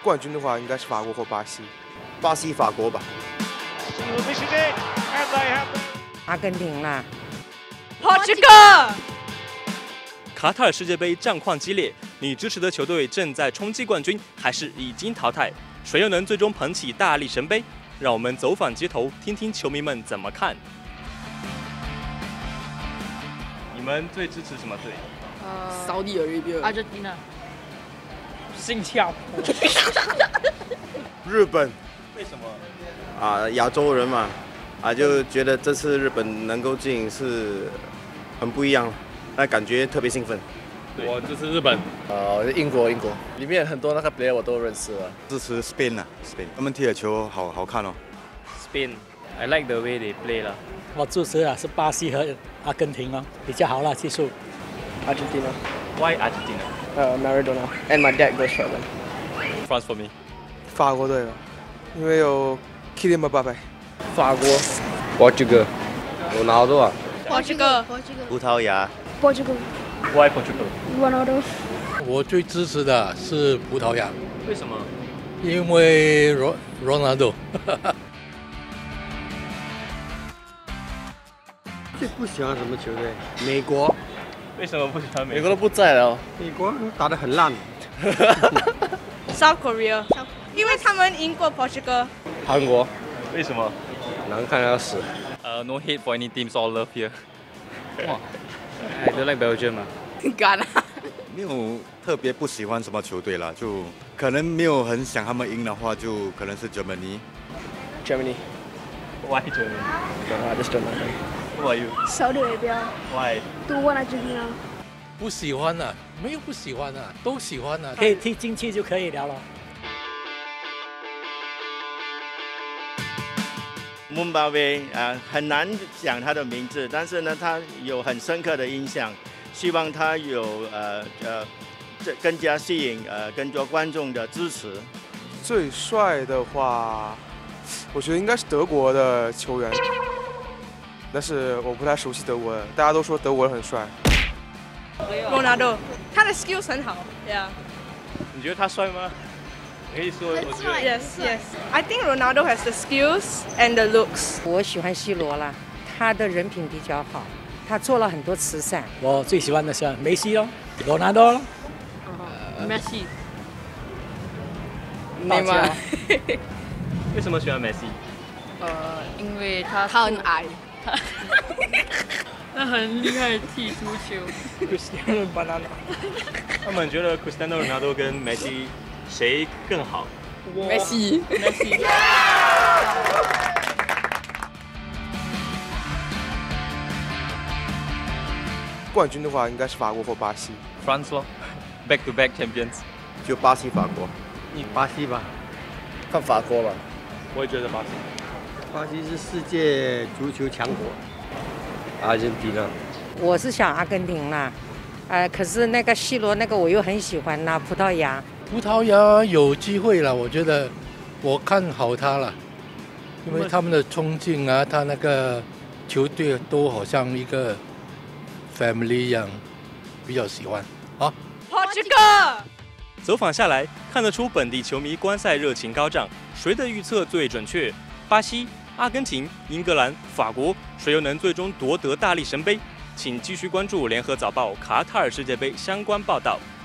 冠军的话应该是法国或巴西， 巴西、法国吧。 阿根廷啦。 Portugal。 卡塔尔世界杯战况激烈，你支持的球队正在冲击冠军，还是已经淘汰？谁又能最终捧起大力神杯？让我们走访街头，听听球迷们怎么看。你们最支持什么队 Saudi Arabia。Argentina。 新加坡。 日本。 为什么？ 亚洲人嘛，就觉得这次日本能够进是很不一样，那感觉特别兴奋。 我支持日本。 英国，里面很多那个 player 我都认识了。 支持 Spain 啊 ，Spain， 他们踢的球好看哦。 Spain，I like the way they play 啦。 我支持是巴西和阿根廷哦，比较好啦，技术。 Why Argentina？ Maradona，and my dad goes for them. France for me。 法国队吧，因为有 Kylian Mbappé。 法国 ，Portugal， Ronaldo 啊。 Portugal。 葡萄牙。 Why Portugal？ Ronaldo。 我最支持的是葡萄牙。 为什么？ 因为 Ronaldo。 最不喜欢什么球队？美国。 为什么不喜欢美国？ 美国都不在了哦。 美国打得很烂。 South Korea。因为他们赢过 Portugal。 韩国。 为什么？ 难看要死。 No hate for any teams, all love here. 哇 ，I don't like Belgium 啊。 干啊！ 没有特别不喜欢什么球队啦，就可能没有很想他们赢的话，就可能是 Germany。 Why Germany? I just don't like. Who are you? Saudi Arabia。 Why? Do want Argentina。 不喜欢啊，没有不喜欢啊，都喜欢啊。 可以踢进去就可以了咯。 姆巴佩很难讲他的名字，但是呢，他有很深刻的印象。希望他有更加吸引更多观众的支持。 最帅的话，我觉得应该是德国的球员，但是我不太熟悉德国的，大家都说德国人很帅。 Ronaldo， 他的 skills 很好 ，Yeah。 你觉得他帅吗？可以说，我觉得 Yes. I think Ronaldo has the skills and the looks. 我喜欢 C 罗啦，他的人品比较好，他做了很多慈善。 我最喜欢的是梅西咯，Ronaldo 咯。 Messi。 内马尔。 为什么喜欢梅西？ 因为他很矮，他很厉害踢足球。 Cristiano Ronaldo。 他们觉得 Cristiano Ronaldo 跟梅西谁更好 ？Messi。 冠军的话应该是法国或巴西。 France 咯，back to back champions。 就巴西、法国。 你巴西吧，看法国吧。 我也觉得巴西。 巴西是世界足球强国。阿根廷啊。 我是想阿根廷啦，可是那个 C 罗那个我又很喜欢啦，葡萄牙。 葡萄牙有机会了，我觉得我看好他了，因为他们的冲劲啊，他那个球队都好像一个 family 一样，比较喜欢啊。 Portugal。 走访下来，看得出本地球迷观赛热情高涨。谁的预测最准确？巴西、阿根廷、英格兰、法国，谁又能最终夺得大力神杯？请继续关注联合早报卡塔尔世界杯相关报道。